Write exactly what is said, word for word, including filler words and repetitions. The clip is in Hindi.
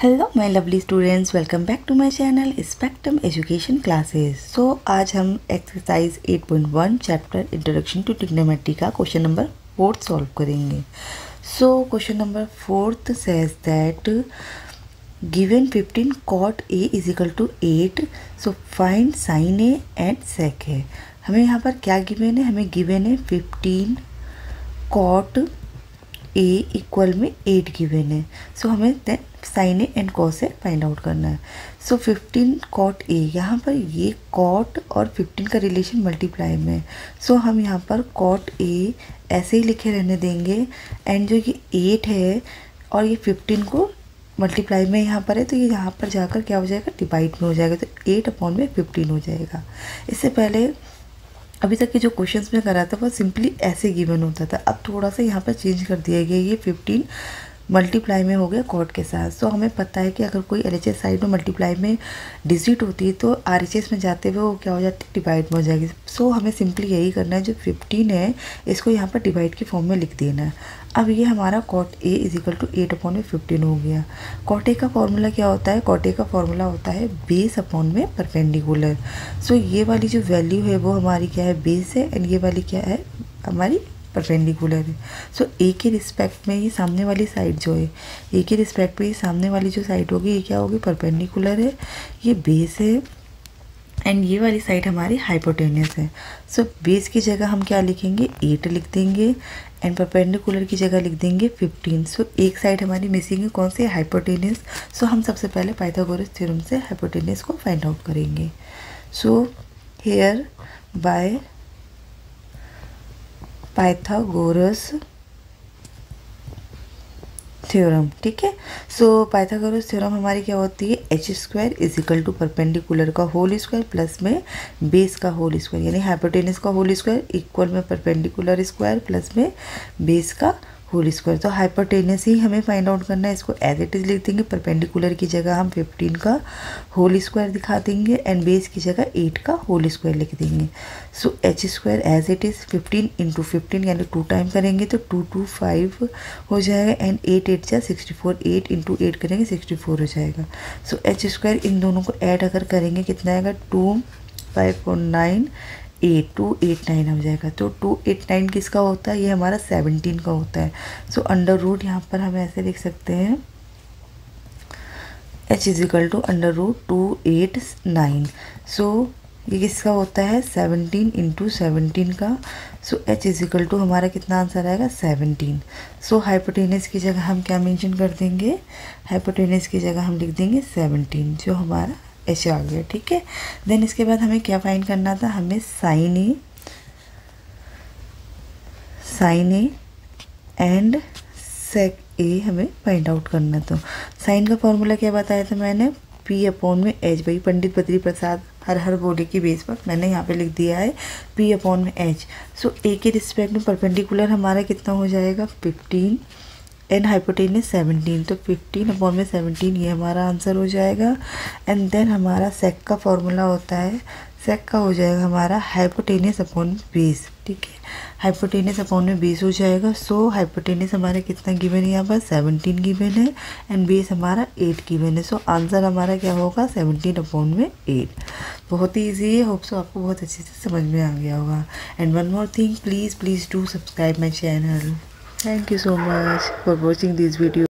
Hello my lovely students, welcome back to my channel spectrum education classes. So आज हम exercise eight point one chapter introduction to trigonometry का क्वेश्चन नंबर फोर्थ सॉल्व करेंगे। So question number fourth says that given fifteen cot A is equal to eight, so find sine A and sec है। हमें यहाँ पर क्या गिवन है? हमें गिवन है फिफ्टीन कॉट ए इक्वल में एट गिवन है। सो so, हमें then sine A and cos A find out करना है। सो फिफ्टीन कॉट ए, यहाँ पर ये कॉट और फिफ्टीन का रिलेशन मल्टीप्लाई में है। सो so, हम यहाँ पर कॉट ए ऐसे ही लिखे रहने देंगे एंड जो ये एट है और ये फिफ्टीन को मल्टीप्लाई में यहाँ पर है, तो ये यहाँ पर जाकर क्या हो जाएगा? डिवाइड में हो जाएगा। तो एट अपॉन में फिफ्टीन हो जाएगा। इससे पहले अभी तक के जो क्वेश्चंस में करा था वो सिंपली ऐसे गिवन होता था। अब थोड़ा सा यहाँ पर चेंज कर दिया गया, ये फिफ्टीन मल्टीप्लाई में हो गया कॉट के साथ। सो हमें पता है कि अगर कोई एल एच एस साइड में मल्टीप्लाई में डिजिट होती है तो आर एच एस में जाते हुए वो क्या हो जाती है? डिवाइड में हो जाएगी। सो हमें सिंपली यही करना है, जो फिफ्टीन है इसको यहाँ पर डिवाइड के फॉर्म में लिख देना है। अब ये हमारा cot A is equal to eight upon में फिफ्टीन हो गया। कॉट ए का फॉर्मूला क्या होता है? कॉट ए का फॉर्मूला होता है बेस अपॉन में परपेंडिकुलर। सो ये वाली जो वैल्यू है वो हमारी क्या है? बेस है, एंड ये वाली क्या है? हमारी परपेंडिकुलर है। सो ए के रिस्पेक्ट में ये सामने वाली साइड जो है, ए के रिस्पेक्ट में ये सामने वाली जो साइड होगी ये क्या होगी? परपेंडिकुलर है, ये बेस है, एंड ये वाली साइड हमारी हाइपोटेन्यूस है। सो so, बेस की जगह हम क्या लिखेंगे? एट लिख देंगे, एंड परपेंडिकुलर की जगह लिख देंगे फिफ्टीन। सो so, एक साइड हमारी मिसिंग है, कौन सी? हाइपोटेन्यूस। सो so, हम सबसे पहले पाइथागोरस थ्योरम से हाइपोटेन्यूस को फाइंड आउट करेंगे। So here by Pythagoras theorem, ठीक है। सो पाइथागोरस थ्योरम हमारी क्या होती है? H square is equal to perpendicular का होल स्क्वायर प्लस में बेस का होल स्क्वायर, यानी हाइपोटेन्यूस का होल स्क्वायर इक्वल में परपेंडिकुलर स्क्वायर प्लस में बेस का होल स्क्वायर। तो हाइपोटेन्यूस ही हमें फाइंड आउट करना है, इसको एज इट इज लिख देंगे। परपेंडिकुलर की जगह हम फिफ्टीन का होल स्क्वायर दिखा देंगे, एंड बेस की जगह एट का होल स्क्वायर लिख देंगे। So H square as it is fifteen into fifteen, यानी टू टाइम करेंगे तो टू टू फाइव हो जाएगा, एंड एट एट जा sixty four, eight into eight करेंगे सिक्सटी फोर हो जाएगा। सो एच स्क्वायर इन दोनों को ऐड अगर करेंगे कितना आएगा? Two five four nine eight, two eight nine हो जाएगा। तो टू एट नाइन किसका होता है? ये हमारा सेवनटीन का होता है। सो अंडर रूट यहाँ पर हम ऐसे लिख सकते हैं, h is equal to under root two eight nine. So ये किसका होता है? सेवनटीन इंटू सेवनटीन का। So h is equal to हमारा कितना आंसर आएगा? सेवनटीन। सो हाइपोटेन्यूस की जगह हम क्या मेंशन कर देंगे? हाइपोटेन्यूस की जगह हम लिख देंगे सेवनटीन, जो हमारा एच आ गया, ठीक है। देन इसके बाद हमें क्या फाइंड करना था? हमें sine A sine A and sec A हमें फाइंड आउट करना था। साइन का फॉर्मूला क्या बताया था मैंने? पी अपॉन में एच। भाई पंडित बद्री प्रसाद हर हर बोले की बेस पर मैंने यहाँ पे लिख दिया है पी अपॉन में एच। सो ए के रिस्पेक्ट में परपेंडिकुलर हमारा कितना हो जाएगा? Fifteen, and hypotenuse seventeen. तो फिफ्टीन अपॉन में सेवनटीन, ये हमारा आंसर हो जाएगा। एंड देन हमारा सेक का फॉर्मूला होता है, सेक का हो जाएगा हमारा हाइपोटेन्यूस अपॉन बेस, ठीक है। हाइपोटेन्यूस अपॉन में बेस हो जाएगा। सो हाइपोटेन्यूस हमारा कितना गिवन है? यहाँ पर सेवनटीन गिवन है, एंड बेस हमारा एट गिवन है। सो आंसर हमारा क्या होगा? सेवनटीन अपॉन में एट। बहुत ही ईजी है, होप सो आपको बहुत अच्छे से समझ में आ गया होगा। And one more thing, please please do subscribe my channel. Thank you so much for watching this video.